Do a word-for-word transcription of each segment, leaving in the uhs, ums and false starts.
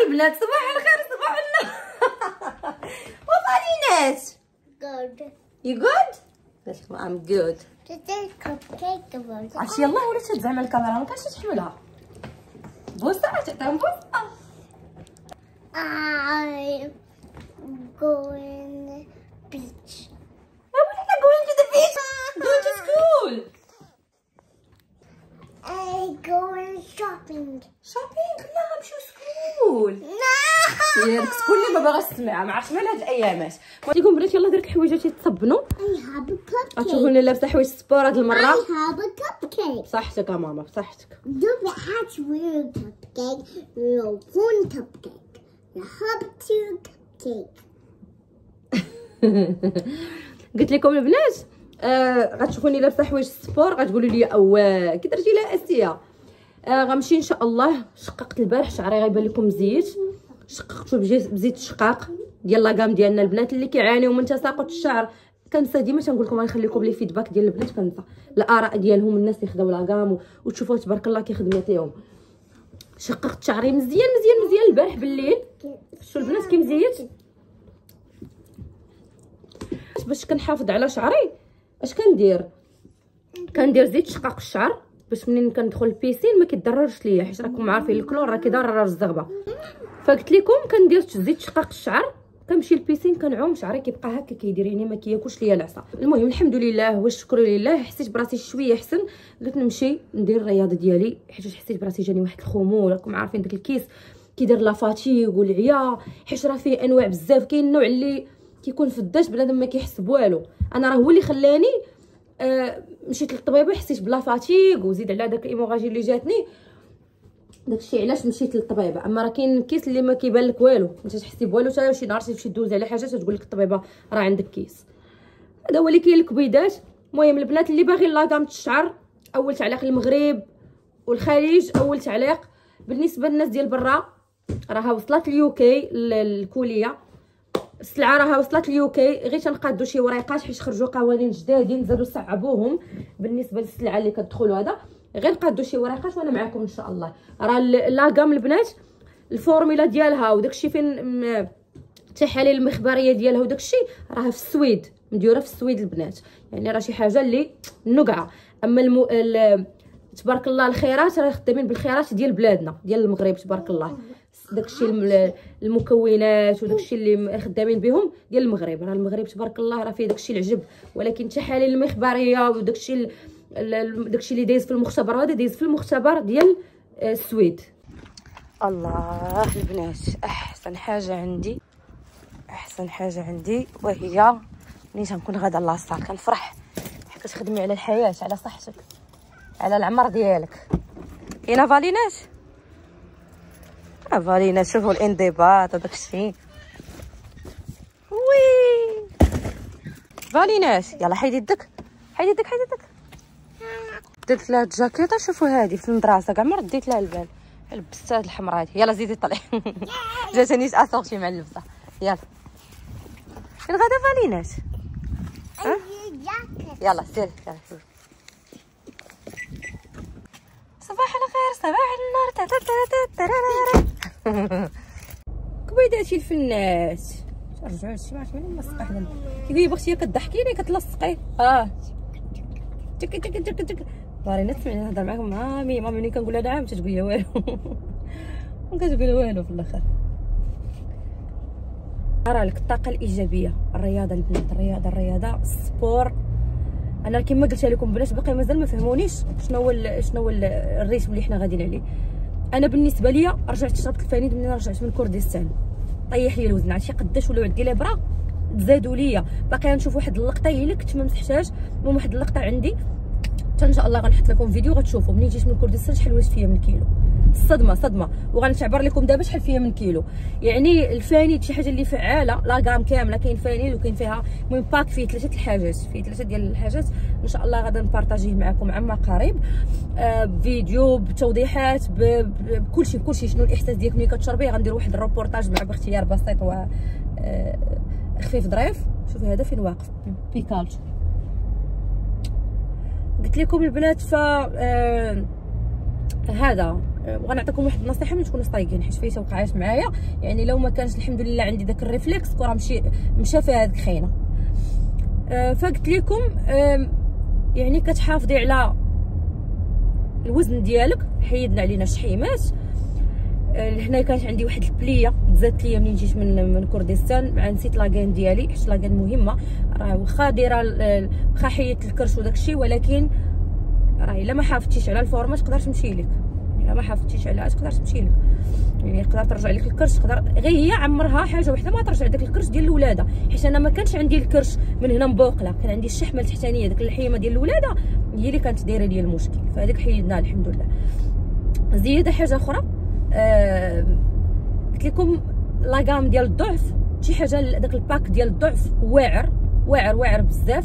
البنات، صباح الخير صباح النور. وفالينات good. You good؟ قالت لكم I'm good. Today cupcake about. عرفتي يلاه ولات تهز زعما الكاميرا ما كانش تحملها. بوسه تعطيهم بوسه. I'm going beach. We're not going to the beach. Going to school. I'm going shopping. Shopping لا نمشيو سكول. No. ياك سكول اللي ما باغاش تسمعها ما عرفتش مال هاد الايامات. قلت لكم بنات يلاه درك حوايجاتي تصبنوا. I have a cupcake. غتشوفوا لنا لابسه حوايج سبور هاد المره. I have a cupcake. بصحتك يا ماما بصحتك. Do the hatch real cupcake, real fun cupcake. The hub to cupcake. قلت لكم البنات آه غتشوفوني لابسه حوايج السبور غتقولوا لي اواه كي درتي لها اسيا. آه غنمشي ان شاء الله. شققت البارح شعري غيبان لكم مزيت، شققته بزيت الشقاق ديال لاكام ديالنا. البنات اللي كيعانيو من تساقط الشعر كنسى ديما تنقول لكم غنخليكم لي فيدباك ديال البنات، كنسى الاراء ديالهم الناس اللي خداو لاكام وتشوفوه تبارك الله كي خدمات ليهم. شققت شعري مزيان مزيان مزيان البارح بالليل. شفتوا البنات كي مزيت. باش كنحافظ على شعري اش كندير؟ كندير زيت شقاق الشعر باش منين كندخل البيسين ما كيضررش ليا، حيت راكم عارفين الكلور راه كيضرر الزغبه. فقلت لكم كندير زيت شقاق الشعر كنمشي للبيسين كنعوم شعري كيبقى هكا كيدير يعني ما كياكلش ليا العصا. المهم الحمد لله والشكر لله حسيت براسي شويه احسن. قلت نمشي ندير الرياضه ديالي حيت حسيت براسي جاني واحد الخمول. راكم عارفين داك الكيس كيدير لا فاتيغ والعيا، حيت راه فيه انواع بزاف. كاين النوع اللي كيكون فداش بنادم ما كيحس بوالو. انا راه هو اللي خلاني آه مشيت للطبيبه حسيت بلا فاتيغ وزيد على داك الايموغاجي اللي جاتني. داكشي علاش مشيت للطبيبه. اما راه كاين الكيس اللي ما كيبان لك والو ما تحسي بوالو حتى شي نهار تمشي دوز على حاجه تقول لك الطبيبه راه عندك كيس. هذا هو اللي كاين الكبيدات. المهم البنات اللي باغيين لاكام الشعر اول تعليق المغرب والخليج. اول تعليق بالنسبه للناس ديال برا راها وصلت اليوكي الكوليه. السلعه راها وصلت اليوكي غير تنقادوا شي وريقات حيت خرجوا قوانين جدادين زادوا صعبوهم بالنسبه للسلعه اللي كتدخلوا. هذا غير نقادوا شي وريقات وانا معكم ان شاء الله. راه لاكام البنات الفورمولا ديالها وداكشي فين التحاليل المخبريه ديالها وداكشي راه في السويد مديوره في السويد البنات. يعني راه شي حاجه اللي نقعه. اما المو... ال... تبارك الله الخيرات راه خدامين بالخيرات ديال بلادنا ديال المغرب تبارك الله. داكشي المكونات وداكشي اللي خدامين بهم ديال المغرب. راه المغرب تبارك الله راه فيه داكشي العجب، ولكن التحاليل المخبريه وداكشي داكشي اللي دايز في المختبر هذا دايز في المختبر ديال السويد. الله البنات احسن حاجه عندي احسن حاجه عندي وهي ملي تنكون غادا لاصال كنفرح حيت كتخدمي على الحياه على صحتك على العمر ديالك. كاينه فالينات فالينات شوفوا الانضباط وداكشي وي فالينات. يلا حيدي يدك حيدي يدك حيدي يدك. درت لها الجاكيطه شوفوا هذه في المدرسه كاع ما رديت لها البال. لبست هاد الحمراء هذه. يلا زيدي طلعي. جاتني اسورتي مع اللبسه. يلا فين غادا فالينات؟ ها يلا سيري يلا سيري. صباح الخير صباح النور تا تا تا. كبيداتي الفنات رجعوا لشي ما عرفت منين نلصق حدا. كيفاش بغيتي كضحكيني كتلصقي اه تك تك تك تك. فالينات سمعني نهضر معاكم مامي مامي ملي كنقول لها نعم تتقول لي والو. ما كتقول والو في الاخر. ارى لك الطاقه الايجابيه الرياضه البنات الرياضه الرياضه السبور. انا كما قلت لكم بنات باقي مازال ما فهمونيش شنو هو شنو هو الريتم اللي حنا غاديين عليه. انا بالنسبه ليا رجعت شربت الفانيد منين رجعت من كردستان. طيح لي الوزن عرفتي قداش ولاو عندي الابره تزادوا ليا. باقي نشوف واحد اللقطه هي اللي كنت ما مسحتهاش. المهم واحد اللقطه عندي حتى ان شاء الله غنحط لكم فيديو غتشوفوا منين جيت من كردستان شحال ولات فيا من كيلو. الصدمه صدمه. وغنتعبر لكم دابا شحال فيا من كيلو. يعني الفانيد شي حاجه اللي فعاله لاكام كامله. كاين فانيد وكاين فيها المهم باك فيه ثلاثه الحاجات فيه ثلاثه ديال الحاجات ان شاء الله غادا نبارطاجيه معكم عما قريب. آه بفيديو بتوضيحات بكلشي بكلشي شنو الاحساس ديالك ملي كتشربيه. غندير واحد الروبورتاج مع باختيار بسيط و آه خفيف ظريف. شوفي هذا فين واقف بيكالتو. قلت لكم البنات ف آه هذا وغنعطيكم واحد النصيحه ما تكونوش طايقين، حيت فايته وقعات معايا. يعني لو ما كانش الحمد لله عندي داك الريفلكس كون راه مشي مشى فيها هذيك خاينه. أه فقلت لكم أه يعني كتحافظي على الوزن ديالك. حيدنا علينا الشحيمات. أه هنا كانت عندي واحد البليه تزادت ليا منين جيت من من كردستان، مع نسيت لاكان ديالي حيت لاكان مهمه. راه واخا دايره واخا حيدت الكرش وداكشي، ولكن راه الا ما حافظتيش على الفورمه تقدر تمشي لك. الا ما حافظتيش عليها تقدر تمشي لك، يعني تقدر ترجع لك الكرش. تقدر غير هي عمرها حاجه وحده ما ترجع داك الكرش ديال الولاده، حيت انا ما كانش عندي الكرش من هنا مبوقله، كان عندي الشحمه التحتانيه ديك اللحيمه ديال الولاده هي اللي كانت دايره لي المشكل. فهذيك حيدناها الحمد لله. زياده حاجه اخرى، آه قلت لكم لاكام ديال الضعف، شي حاجه داك الباك ديال الضعف واعر واعر واعر بزاف.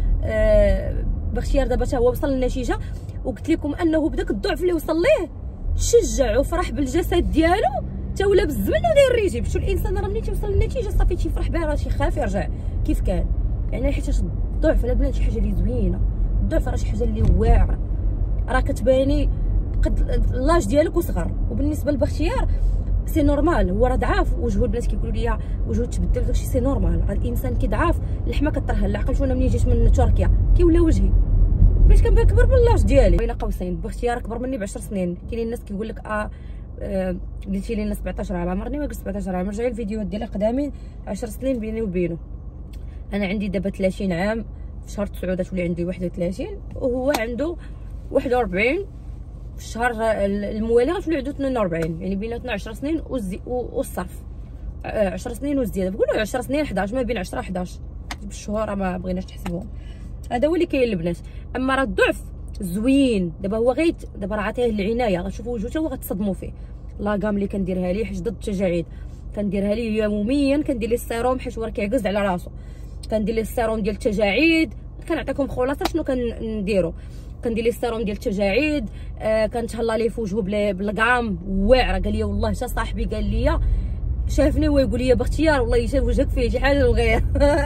آه باختيار دابا حتى هو وصل للنتيجه، وقلت لكم انه بداك الضعف اللي وصل ليه تشجع وفرح بالجسد ديالو تا ولا بالزمن وداير الريجيم. شو الانسان راه ملي تيوصل للنتيجه صافي تيفرح بها، راه تيخاف يرجع كيف كان. يعني حيت الضعف البنات شي حاجه اللي زوينه، الضعف راه شي حاجه اللي واعره، راه كتباني قد لاج ديالك وصغر. وبالنسبه لبختيار سي نورمال، هو راه ضعاف وجهه، البنات كيقولوا لي وجهه تبدل داكشي سي نورمال. راه الانسان كي ضعاف اللحمه كطرها العقل. شوف انا ملي جيت من تركيا كي ولا وجهي باش كنبان كبر من لاج ديالي بين قوسين. بختيار كبر مني بعشر سنين. كاينين الناس كيقول لك اه, آه قلتي لي سبعطاش عام، عمرني ما قلت سبعطاش عام. رجعي الفيديوهات ديالي قدامين، عشر سنين بيني وبينه. انا عندي دابا ثلاثين عام، في شهر تسعة تولي عندي واحد وثلاثين، وهو عنده واحد وأربعين، في الشهر الموالي غتولي عنده اثنين وأربعين. يعني بيناتنا عشر سنين والصرف، عشر سنين والزياده. بقولوا عشر سنين حداش، ما بين عشرة حداش بالشهور ما بغيناش تحسبوهم. هذا هو اللي كاين البنات. اما راه الضعف زوين دابا، هو غير دابا راه عطيه العنايه. غتشوفوا وجهه حتى هو غتصدموا فيه. لاكام اللي كنديرها ليه حيت ضد التجاعيد، كنديرها ليه يوميا. كندير ليه السيروم حيت هو راه كيعكز على راسو. كندير ليه السيروم ديال التجاعيد. كنعطيكم خلاصه شنو كنديرو. كندير ليه السيروم ديال التجاعيد. آه كنتهلا ليه في وجهه بالكام واعره. قال لي والله حتى صاحبي قال لي شافني هو يقول لي باختيار والله شاف وجهك فيه شي حاجه الغير.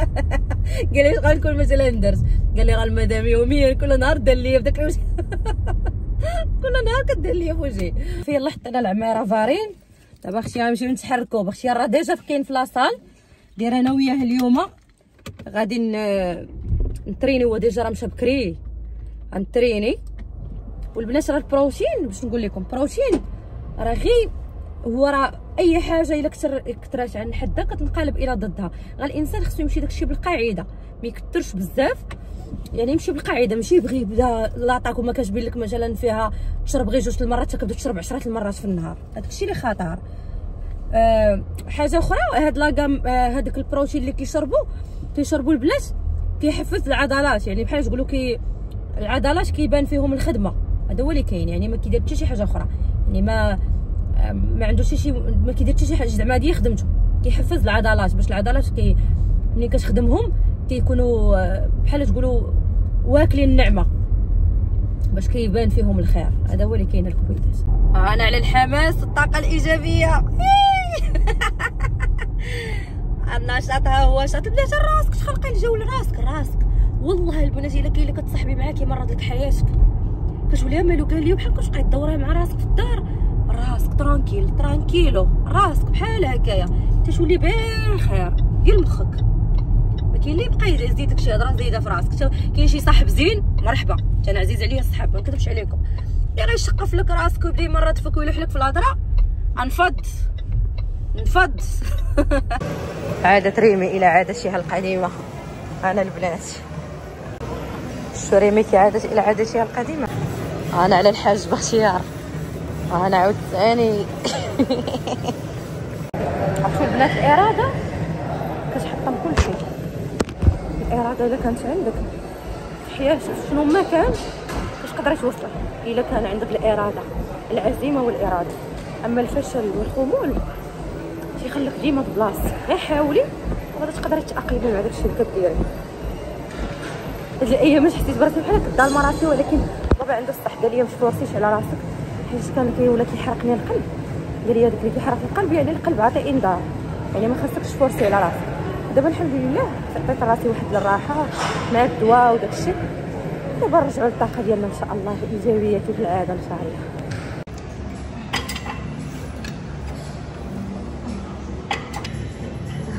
قال لي اش غنكون مثلا درت؟ قال لي راه المدام يوميا كل نهار دار لي بداك الوجه. كل نهار كدير لي في وجهي. في يلا حطينا العماره فارين. دابا اختي غنمشيو نتحركوا. باختيار راه ديجا كاين في لاصال داير انا وياه اليوم. غادي نتريني، هو ديجا راه مشى بكري غنتريني. والبنات راه البروتين باش نقول لكم، بروتين راه غير هو راه اي حاجه الا كثر كثرات عن حدها كتنقلب الى ضدها. غا الانسان خصو يمشي داكشي بالقاعده، ما يكثرش بزاف. يعني يمشي بالقاعده، ماشي يبغي يبدا لاطاك وما كتبين لك مثلا فيها تشرب غير جوج المرات تكبدا تشرب عشرة المرات في النهار. هادشي اللي خطر. أه حاجه اخرى، هاد لاكام آه هذاك البروتين اللي كيشربوا كيشربوا البنات كيحفز العضلات. يعني بحال تقولوا كي العضلات كيبان فيهم الخدمه. هذا هو اللي كاين، يعني ما كيدير حتى شي حاجه اخرى. يعني ما ما عندوش شي ما كيدير حتى شي حاجه زعما هذه خدمته. كيحفز العضلات باش العضلات كي ملي كتخدمهم كيكونوا بحال تقولوا واكلين النعمه باش كيبان فيهم الخير. هذا هو اللي كاين الكويتات. انا على الحماس، الطاقه الايجابيه. النشاط ها هو شاط. بلاتي راسك تخلقي الجو لراسك. راسك والله البنات الا كاين اللي كتصاحبي معاه كيمرض لك حياتك كتولي مالو. قال لي بحال كتبقاي تدوري مع راسك في الدار، راسك ترانكيل ترانكيلو، راسك بحال هكايا تتولي بخير. ديال مخك ما كاين اللي يبقى يزيدك شي هضره زايده في راسك. كاين شي صاحب زين مرحبا، انا عزيز عليا الصحاب ما نكذبش عليكم. يعني يشقف لك راسك ويبدا يمرض فيك ويلوح لك في الهضره، غنفض نفض. عادت ريمي الى عادتها القديمه. انا البنات شو ريمي كي عادت الى عادتها القديمه. انا على الحاج باختيار. انا عاود ثاني. عرفتوا البنات الاراده كتحطم كل شيء. الاراده الا كانت عندك في حياتك شنو ما كان تقدري توصل الا كان عندك الاراده، العزيمه والاراده. اما الفشل والخمول تيخليك ديما في بلاصتك. غير حاولي وغادي تقدري تاقلمي مع داكشي اللي كديري. هاد الايامات حسيت براسي بحال كدار مراسي، ولكن بابا عنده الصح قال لي ما تفورسيش على راسك حيت كان كيولي كيحرقني القلب. قال لي هذاك اللي كيحرق القلب يعني القلب عطي انذار، يعني ما خاصكش تفورسي على راسك. دابا الحمد لله عطيت راسي واحد الراحه مع الدواء وداك الشيء. دابا نرجعوا للطاقه ديالنا ان شاء الله ايجابيه كيف العاده ان شاء الله.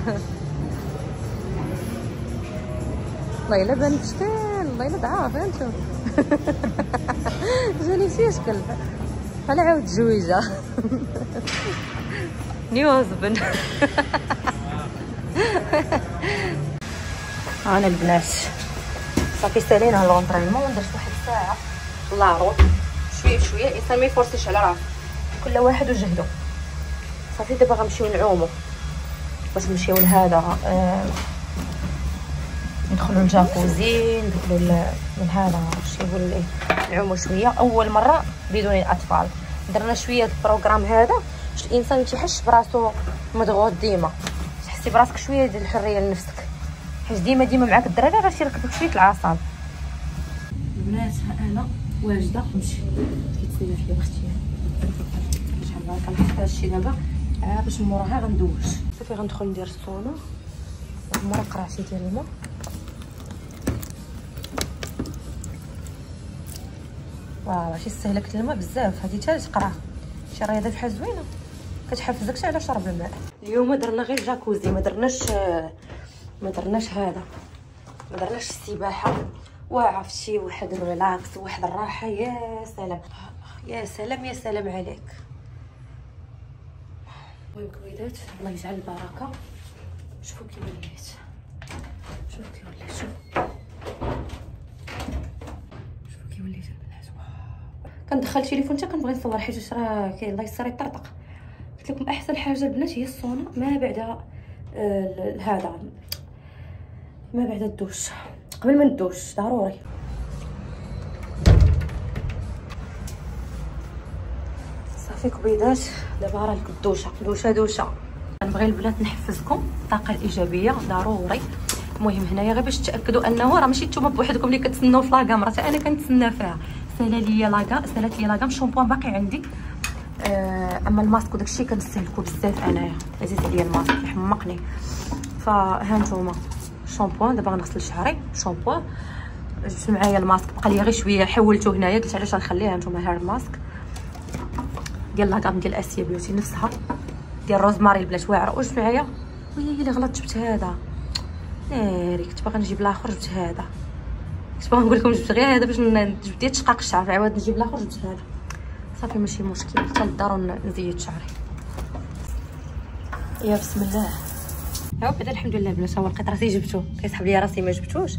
والله الا بان شكل، والله الا ضعاف انتو. جاني شي شكل بحال عاود الزويجه. نيو هزبن. انا البنات صافي سالينا لونطريمون، درت واحد الساعه لا روط شويه بشويه، الانسان ما يفرسيش على راسو، كل واحد وجهدو. صافي دابا غنمشيو نعومو باش نمشيو لهذا آه ندخلوا الجاكوزي، ندخلوا من هذا شي يقول نعوموا شويه. اول مره بدون الاطفال درنا شويه البروغرام هذا باش الانسان ما تيحسش براسو مضغوط ديما، تحسي براسك شويه ديال الحريه لنفسك، حيت ديما ديما معاك الدراري غادي يركبوك شويه العصاب. البنات انا واجده نمشي كيتسنى فيا اختي شحال بها كنحط هادشي دابا عا باش موراها غندوش. صافي غندخل ندير الصونا مورا قرعتي ديال الماء. واو شي استهلكت الماء بزاف، هذه حتى تقرا شي رياضه بحال زوينه كتحفزك حتى على شرب الماء. اليوم درنا غير جاكوزي، ما درناش ما درناش هذا ما درناش السباحه. وعرفتي واحد الريلاكس وواحد الراحه، يا سلام يا سلام يا سلام عليك. المهم كويدات الله يجعل البركه. شوفوا كي وليت، شوفوا كي وليت، شوفوا شوفوا كي وليت البنات. كندخل التليفون حتى كنبغي نصور حيت راه كاين الله يسر يطرطق. قلت لكم احسن حاجه البنات هي الصونا ما بعد آه هذا ما بعد الدوش، قبل ما ندوش ضروري. صافي كبيدات دابا راه لك الدوشه دوشه دوشه. كنبغي البنات نحفزكم الطاقه الايجابيه ضروري. المهم هنايا غير باش تاكدوا انه راه ماشي نتوما بوحدكم اللي كتسناو في لاكام، راه انا كنتسنى فيها. سالا ليا لاكا سالات ليا لاكام شامبوان باقي عندي. آه اما الماسك وداكشي كنستهلكو بزاف انايا، عزيز عليا الماسك يحمقني. فها نتوما شامبوان دابا غنغسل شعري شامبوان. جبت معايا الماسك بقى لي غير شويه حولته هنايا، قلت علاش غنخليها نتوما. ها الماسك ديال لاكام ديال اسيا بيوتي نفسها ديال روزماري البنات واعره. وجبت معايا وهي اللي غلط جبت هذا ناري، كنت باغا نجيب الاخر جبت هذا. كنت باغا نقول لكم جبت غير هذا باش جبت ديال تشقاق الشعر، عاود نجيب الاخر جبت هذا. صافي ماشي مشكل، حتى للدار نزيد شعري. يا بسم الله. ها بعدا الحمد لله البنات هو لقيت راسي جبتو، كيسحب ليا راسي ما جبتوش.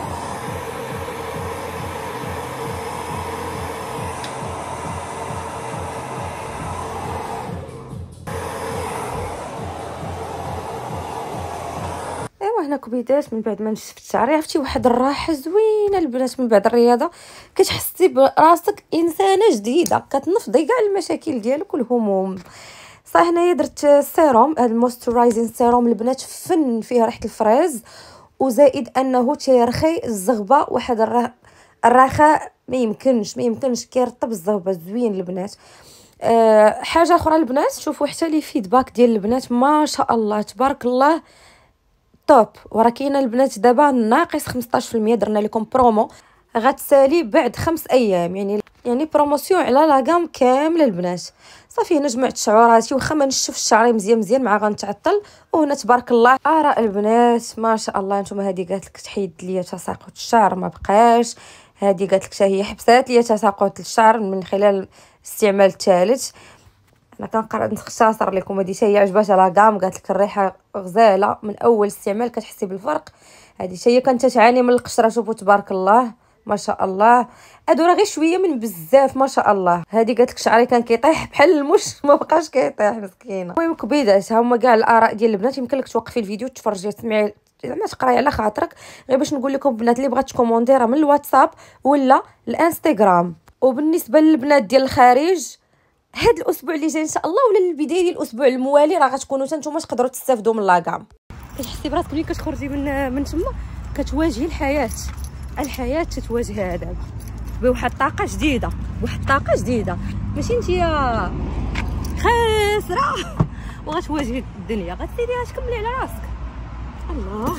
ايوا هنا كبيدات من بعد ما نشفت شعري عرفتي واحد الراحه زوينه البنات من بعد الرياضه، كتحسي براسك انسانه جديده، كتنفضي كاع المشاكل ديالك والهموم. صح هنايا درت سيروم، هذا المويسترايزين سيروم البنات فن فيه ريحه الفريز، وزائد انه تيرخي الزغبه واحد الرخاء ما يمكنش ما يمكنش كيرطب الزغبه زوين البنات. أه حاجه اخرى البنات شوفوا حتى لي فيدباك ديال البنات ما شاء الله تبارك الله توب. وراه كاينه البنات دابا ناقص خمسطاش في المية، درنا لكم برومو غتسالي بعد خمس ايام، يعني يعني بروموسيون على لاكام كامله البنات. صافي هنا جمعت شعوراتي واخا ما نشفش شعري مزيان مزيان مع غنتعطل. وهنا تبارك الله اراء البنات ما شاء الله. نتوما هذه قالت لك تحيد ليا تساقط الشعر ما بقاش، هذه قالت لك حتى هي حبسات ليا تساقط الشعر من خلال الاستعمال الثالث. انا كنقرا نختصر لكم هذه هي عجباتها لاكام، قالت لك الريحه غزاله من اول استعمال كتحسي بالفرق. هذه هي كانت تعاني من القشره، شوفوا تبارك الله ما شاء الله. هادو راه غير شويه من بزاف ما شاء الله. هذه قالت لك شعري كان كيطيح بحال المش ما بقاش كيطيح مسكينه. المهم كبيدات ها هما كاع الاراء ديال البنات، يمكن لك توقفي الفيديو تفرجي تسمعي زعما تقراي على خاطرك، غير باش نقول لكم البنات اللي بغات تكوموندي راه من الواتساب ولا الانستغرام. وبالنسبه للبنات ديال الخارج هاد الاسبوع اللي جاي ان شاء الله ولا البدايه ديال الاسبوع الموالي راه غتكونوا حتى نتوما تقدروا تستافدوا من لاكام. كتحسي براسك ملي كتخرجي من من تما كتواجهي الحياه، الحياه تتواجهها دابا بواحد الطاقه جديده، واحد الطاقه جديده ماشي نتيا خاسره وغتواجهي الدنيا غتسيريها تكملي على راسك. الله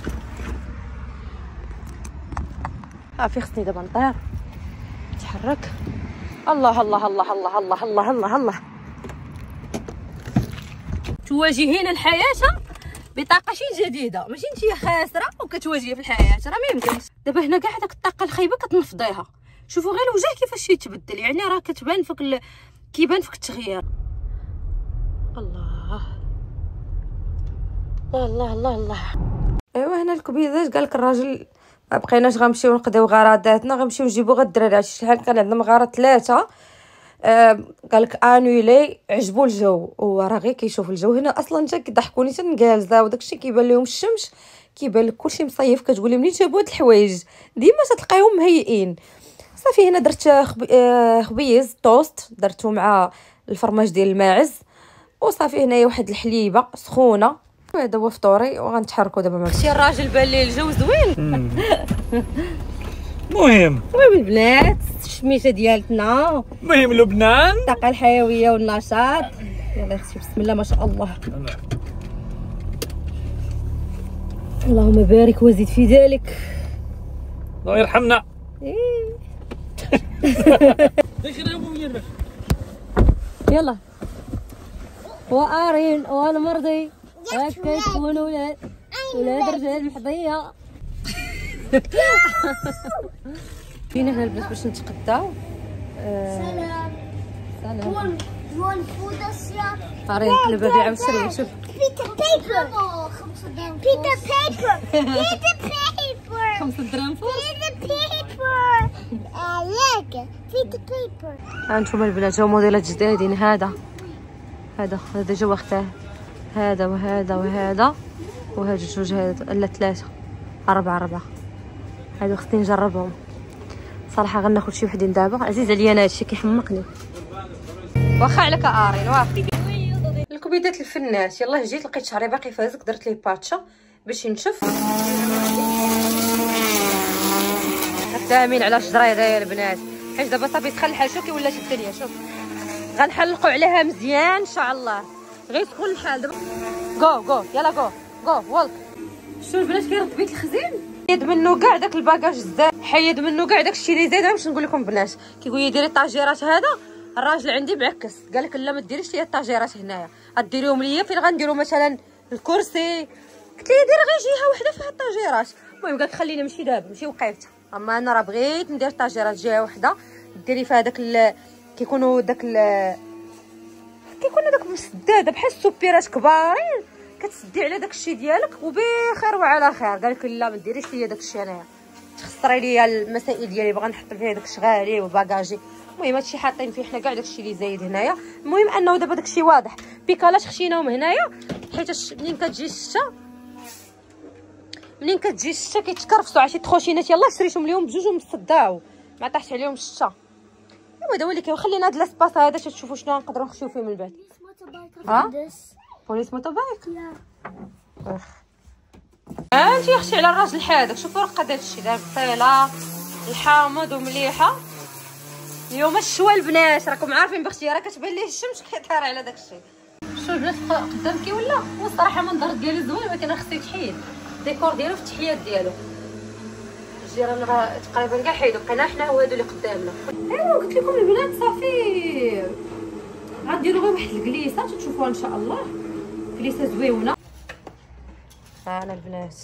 صافي خصني دابا نطير نتحرك. الله الله الله الله الله الله الله الله تواجهين الحياه بطاقه شي جديده، ماشي انت خاسره وكتواجهي في الحياه، راه ما يمكنش. دابا هنا كاع هذاك الطاقه الخايبه كتنفضيها. شوفوا غير الوجه كيفاش يتبدل، يعني راه كتبان فيك ال... كيبان فيك التغيير. الله الله الله الله. ايوا هنا الكبيدات قالك الراجل ما بقيناش غنمشيو نقضيو غرضاتنا، غنمشيو نجيبو غير الدراري. عرفتي شحال كان عندنا غرض ثلاثه، آه قالك انولي، عجبو الجو، وراه غير كيشوف الجو هنا اصلا جا كيضحكوني تنجالزه، وداكشي كيبان لهم الشمس، كيبان لك كلشي مصيف، كتقولي منين جابوا هاد الحوايج ديما تلقايهم مهيئين. صافي هنا درت خبي... آه خبيز توست درتو مع الفرماج ديال الماعز، وصافي هنايا واحد الحليبه سخونه. هذا هو فطوري وغنتحركوا دابا مع شي الراجل. بان ليه الجو زوين. مهم المهم البنات الشميشه ديالتنا، مهم لبنان، الطاقه الحيويه والنشاط. يلا اختي بسم الله ما شاء الله. اللهم بارك وزد في ذلك. الله يرحمنا. يلا وارين والمرضي هكا يكونوا ولاد ولاد رجال الحظيه. فينا هنا البنات باش نتقداو. سلام. سلام. جوان فود الشيا. قارين نقلبها بيع وشري. شوف بيتا بيبر. بيتا بيبر. بيتا بيبر. خمسة دراهم فوق. بيتا بيبر. لاك بيتا بيبر. ها نتوما البنات جاو موديلات جدادين. هذا هذا هذا جا وقته، هذا وهذا وهذا وهذا جوج، هذا لا ثلاثة أربعة أربعة. هادو خصني نجربهم صراحة. غناخد شي وحدين دابا، عزيز عليا انا هادشي كيحمقني. واخا عليك ارين وافي. الكبيدات الفنات. يلاه جيت لقيت شعري باقي فازك، درت ليه باتشا باش ينشف. فاهمين على الشجره هذايا البنات، حيت دابا صافي دخل الحال. شوفي ولات الدنيا، شوف غنحلقوا عليها مزيان ان شاء الله. غير تكون الحال دابا. جو جو يلا جو جو والك. شوف البنات كيرد بيت الخزين، حيد منه كاع داك الباكاج الزاد، حيد منه كاع داكشي اللي زايد. باش نقول لكم بنات، كيقول لي ديري الطاجيرات. هذا الراجل عندي بعكس قال لك لا ما ديريش ليا الطاجيرات هنايا، غديريهم ليا فين غنديروا مثلا الكرسي. قلت ليه دير غير جهه وحده فيها الطاجيرات. المهم قال لك خلينا نمشي دابا نمشي وقيفته. اما انا راه بغيت ندير الطاجيرات جهه وحده، ديري فيها داك ال... كيكونوا داك ال... كيكونوا داك مسداده بحال السوبيرات كبارين، كتسدي على داك الشيء ديالك وبخير وعلى خير. قال لك لا ما ديريش ليا داك الشيء انايا، تخسري ليا المسائل ديالي، بغا نحط فيها داك الشغالي وباكاجي. المهم هادشي حاطين فيه حنا كاع داكشي اللي زايد هنايا. المهم انه دابا داكشي واضح. بيكالات خشيناهم هنايا حيت منين كتجي الشتا منين كتجي الشتا كيتكرفسوا. عرفتي تخوشينات يلاه شريتهم ليهم بجوج ومصداو ما طاحش عليهم الشتا. ايوا هذا هو اللي كيخلينا هاد الاسباس هذا تشوفوا شنو نقدروا نخشيو فيه من بعد. ها بوليس موتوبايك. اخ انت اختي على الراجل حادك. شوفوا راه قاد هادشي دابا الطيله الحامض ومليحه. اليوم الشوا البنات راكم عارفين بختي راه كتبان ليه الشمس كيطير على داكشي. شوف البنات قدام كي ولا والصراحه المنظر ديالو زوين، ولكن راه خصو يتحيد الديكور ديالو في التحيات ديالو. الجيران راه تقريبا كاع حيدوا، بقينا حنا وهادو اللي قدامنا. ايوا قلت لكم البنات صافي غنديروا غير واحد الكليسه تشوفوها ان شاء الله، كليسه زويونه. ها انا البنات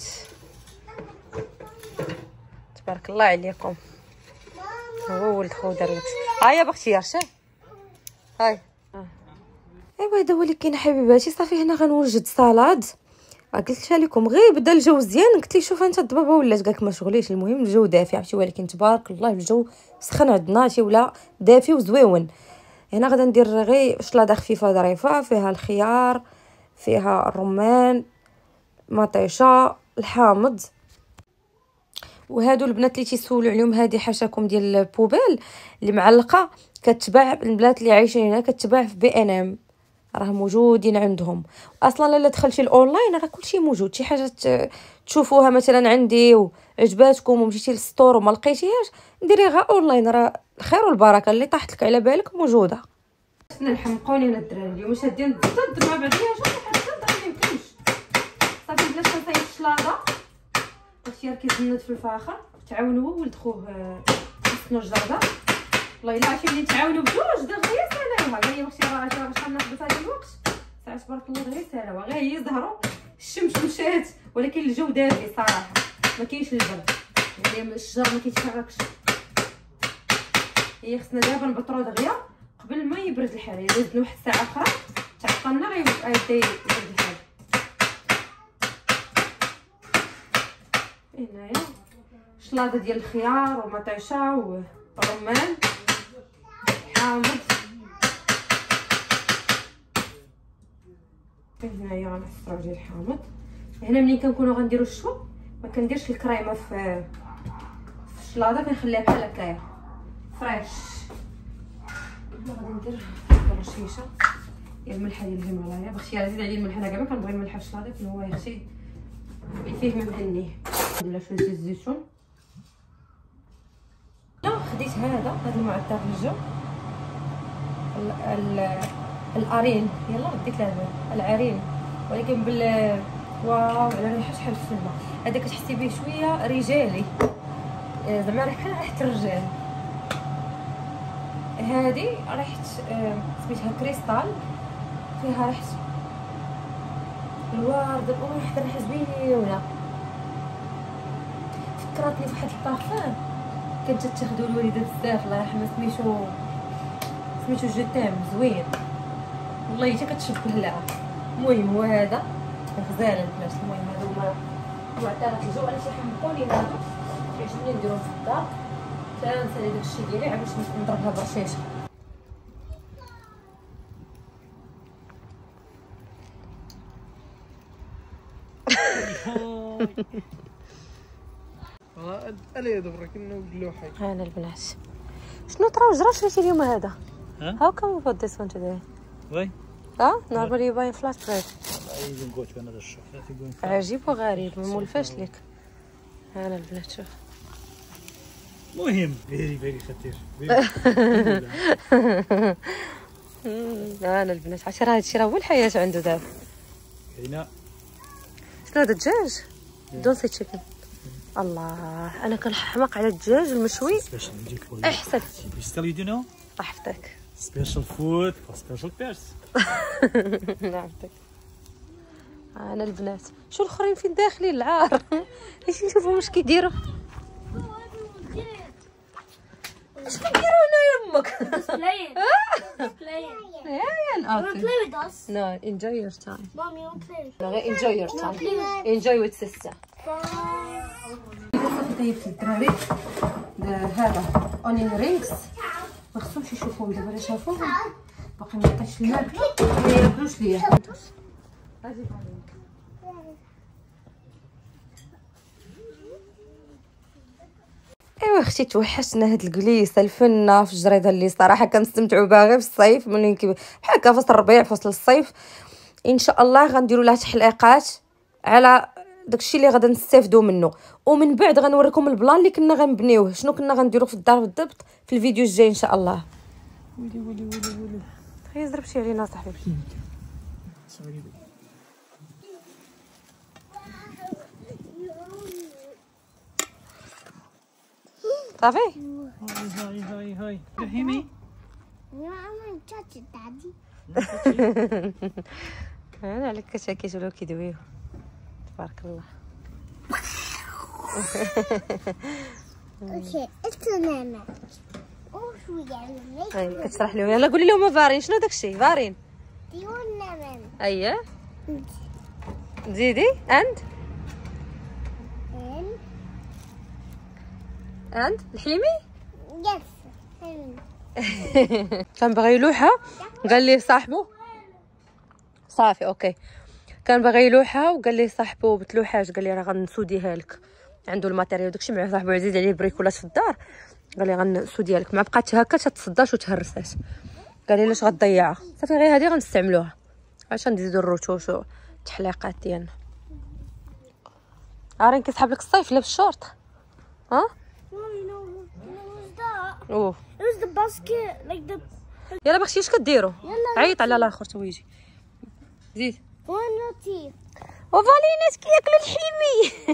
تبارك الله عليكم. هو ولد خو دار لك ها يا بختي يا شاه هاي. ايوا هذا هو اللي كاين حبيباتي. صافي هنا غنوجد سالاد. قلت لكم غير بدا الجو مزيان، قلت لي شوف انت الضبابه ولات قالك ما شغليش. المهم الجو دافي عرفتي، ولكن تبارك الله الجو سخن عندنا شي ولا دافي وزويون. هنا غادا ندير غير شلاضه خفيفه ظريفه فيها الخيار فيها الرمان مطيشه الحامض. وهادو البنات اللي تيسولوا عليهم هذه حاشاكم ديال البوبيل اللي معلقه كتباع. البنات اللي عايشين هنا كتباع في بي ان ام، راه موجودين عندهم اصلا. لا دخلتي الاونلاين راه كلشي موجود. شي حاجه تشوفوها مثلا عندي وعجباتكم ومشيتي للسطور وما لقيتيهاش ديري غير اونلاين، راه الخير والبركه اللي طاحت لك على بالك موجوده. نحمقوني انا الدراري اليوم شادين الضد مع بعضيها. شوفي حاجه ما يمكنش. صافي بلاش نصايب الشلاضه اختي راه كيزند في الفاخر. تعاونوا ولد خوه حسنو الجرده. والله الا عرفتي ملي تعاونوا بجوج دغيا سالاوها. قال لي اختي راه عرفتي واش غناخذ في هذا الوقت ساعات تبارك الله دغيا سالاوها. غير هي يظهروا الشمس مشات ولكن الجو دافي صراحه، ما كاينش البرد يعني الشجر ما كيتحركش. هي خصنا دابا نبطرو دغيا قبل ما يبرد الحال، الا زدنا واحد الساعه اخرى تعطلنا غيبدا يبدا يبرد الحال. هنايا شلاضه ديال الخيار ومطيشه ورمان حامض. هنايا غنحصرو ديال الحامض. هنا ملي كنكونوا غنديروا الشو ما كنديرش الكريمه في في الشلاضه، كنخليها بحال هكايا فريش. غادي ندير رشيشه ديال الملح ديال الهيمالايا، بغيتي زيد عليه الملح. انا كاع ما كنبغي الملح في الشلاضه، كل هو يغشي فيه من هنيه. ندير شويه زيت الزيتون. خديت هذا هذا المعطر الجو الارين، يلا رديت لها العرين ولكن بال واو على ريحه شحال السلمه. هذا كتحسي به شويه رجالي، زعما ريحه بحال ريحه الرجال. هذه ريحه سميتها كريستال، فيها ريحه الورد واحد الريحه زوينه. فكرتني بواحد البارفان كانت تاخذوا الوالده بزاف الله يرحمها، سميتو سميتو جو تام، زوين والله حتى كتشبه لها. المهم هو هذا غزال البنات. المهم هادو هما معطرات الجو اللي تيحمقوني، هادو كيعجبني نديرهم في الدار. تنسالي داكشي ديالي عا باش نضربها برشيشه. انا دبرك انه اللوحه. انا البنات شنو طرا وجرا شريتي اليوم هذا؟ How come you bought this one today? Why? اه normally you buy flat bread. I even go to another shop. That you going for? عجيب وغريب ما مولفاش ليك. انا البنات شوف مهم فيري فيري خطير. انا البنات عرفتي راه هادشي راه هو الحياه عنده دابا. هنا شنو هذا الدجاج؟ دون سي تشيكن. الله انا كنحماق على الدجاج المشوي احسن. Still you do know? حفتك Special food for special person. نعرفتك. انا البنات شو الاخرين فين داخلين العار. ايش نشوفوا واش كيديروا. اش كديروا هنا يا امك؟ Playing. Playing. يا Wanna اوكي. play with us? No, enjoy your time. Mom, you wanna play? No, enjoy your time. Enjoy with sister. طيبت الدراري هذا اونين رينكس، ما خصهمش يشوفوهم دابا، الا شافوهم باقي ما عطيتش المال ما ياكلوش ليا. ايوا اختي توحشنا هاد الجليسه الفنه في الجريده اللي صراحه كنستمتعوا بها غير في الصيف، ملي بحال هكا فصل الربيع فصل الصيف ان شاء الله غنديروا لها تحليقات على داكشي اللي غادا نستافدوا منه، ومن بعد غنوريكم البلان اللي كنا غنبنيوه، شنو كنا غنديروا في الدار بالضبط في الفيديو الجاي ان شاء الله. ولي ولي ولي ولي هي ضربتي علينا صاحبي. صافي هاي هاي هاي فهمي. No, I want to touch it, Daddy. انا عليك كتاكيت ولا كيدويو تبارك الله. Okay, it's a lemon. Oh, sweet lemon. هاي كتشرح لهم. يلا قولي لهم فارين شنو داكشي فارين. Do you want lemon? اييه زيدي اند And اند الحيمي. yes, lemon. كان باغي يلوحها قال لي صاحبو صافي اوكي، كان باغي يلوحها وقال لي صاحبو بتلوحاش، قال لي راه غنسوديها لك، عنده الماتيريال داكشي مع صاحبو عزيز عليه بريكولات في الدار، قال لي غنسوديها لك. ما بقات هكا تتصداش وتهرسات، قال لي علاش غتضيعها صافي غير هذه غنستعملوها عشان نزيدو الروتوش والتحليقات ديالنا. عارين كيسحب لك الصيف لابس شورت ها. No, you know, you know what's that? اوه It was the basket, like the يلا بختي اش كديروا؟ عيط على الاخر تو يجي زيد. one roti. وفالينات كياكلوا الحيمي.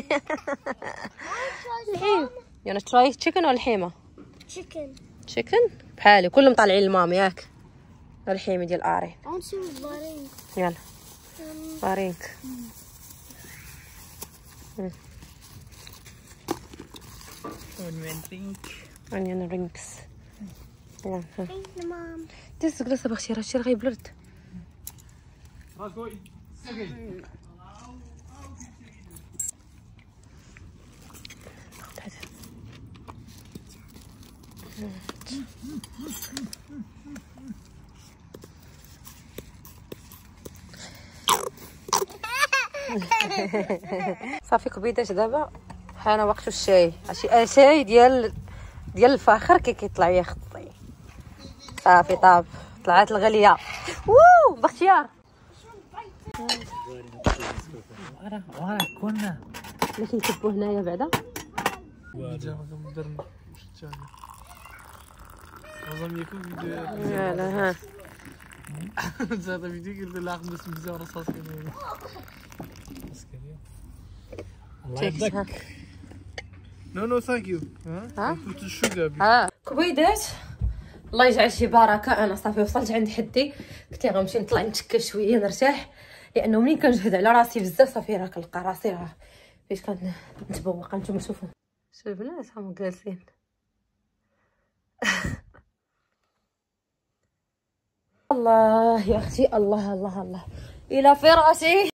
الحيم يلا تراي تشيكن ولا الحيمه؟ Chicken. تشيكن بحالي كلهم طالعين لمامي ياك. الحيمي ديال اري I want to see what's يلا بارينك. ونمن رينك. onion rings. يلا Thank you, Mom. دز جلسة بختي راه شي غيبلرد. راسكوي. سكي. صافي كبيدات دابا حان وقت الشاي. شي اشاي ديال ديال الفاخر كي كيطلع يا خطي. صافي طاب طلعت الغليه. ووو بختيار ورا ورا كنا. باش نكبو هنايا بعدا. يلا ها زاد فيديو قلت له اخذ بس مزيان رصاص كده. نو نو ثانك يو. ها put the sugar. ها كبيدات الله يجعل شي بركه. انا صافي وصلت عند حدي قلت غنمشي نطلع نتكا شويه نرتاح لانه ملي كنجهد على راسي بزاف صافي راه كنلقى راسي راه فاش كنتبوق. نتوما شوفوا شوف البنات هما جالسين. الله يا اختي الله الله الله الى فراشي.